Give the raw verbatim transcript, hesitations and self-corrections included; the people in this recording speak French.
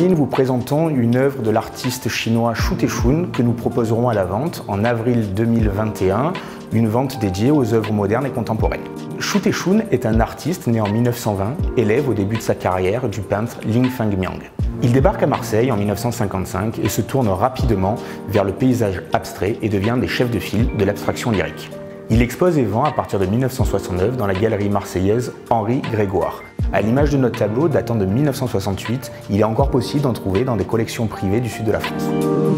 Mine vous présentons une œuvre de l'artiste chinois Xu Teixun que nous proposerons à la vente en avril deux mille vingt et un, une vente dédiée aux œuvres modernes et contemporaines. Xu Teixun est un artiste né en mille neuf cent vingt, élève au début de sa carrière du peintre Ling Fengmiang. Il débarque à Marseille en mille neuf cent cinquante-cinq et se tourne rapidement vers le paysage abstrait et devient des chefs de file de l'abstraction lyrique. Il expose et vend à partir de mille neuf cent soixante-neuf dans la galerie marseillaise Henri Grégoire. À l'image de notre tableau datant de mille neuf cent soixante-huit, il est encore possible d'en trouver dans des collections privées du sud de la France.